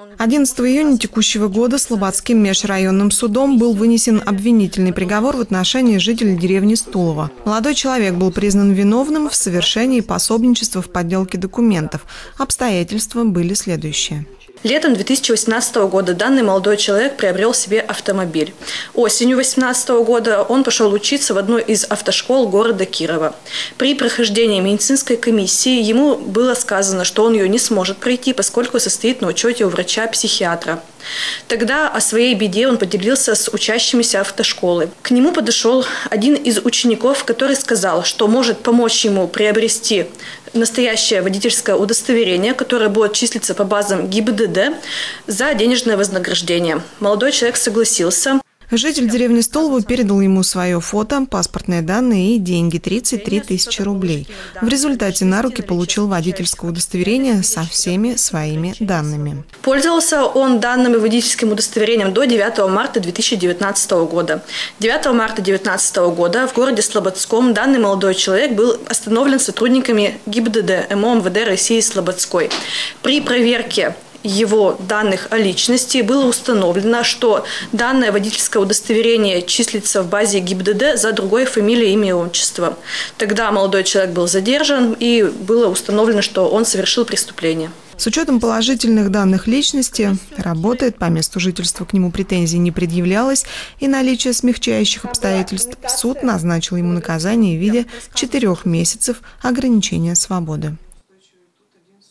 11 июня текущего года Слободским межрайонным судом был вынесен обвинительный приговор в отношении жителя деревни Стулово. Молодой человек был признан виновным в совершении пособничества в подделке документов. Обстоятельства были следующие. Летом 2018 года данный молодой человек приобрел себе автомобиль. Осенью 2018 года он пошел учиться в одной из автошкол города Кирова. При прохождении медицинской комиссии ему было сказано, что он ее не сможет пройти, поскольку состоит на учете у врача-психиатра. Тогда о своей беде он поделился с учащимися автошколы. К нему подошел один из учеников, который сказал, что может помочь ему приобрести настоящее водительское удостоверение, которое будет числиться по базам ГИБДД за денежное вознаграждение. Молодой человек согласился. Житель деревни Стулово передал ему свое фото, паспортные данные и деньги – 33 тысячи рублей. В результате на руки получил водительское удостоверение со всеми своими данными. Пользовался он данным водительским удостоверением до 9 марта 2019 года. 9 марта 2019 года в городе Слободском данный молодой человек был остановлен сотрудниками ГИБДД МО МВД России Слободской. При проверке его данных о личности было установлено, что данное водительское удостоверение числится в базе ГИБДД за другой фамилией, имя и отчество. Тогда молодой человек был задержан и было установлено, что он совершил преступление. С учетом положительных данных личности работает, по месту жительства к нему претензий не предъявлялось, и наличие смягчающих обстоятельств суд назначил ему наказание в виде 4 месяцев ограничения свободы.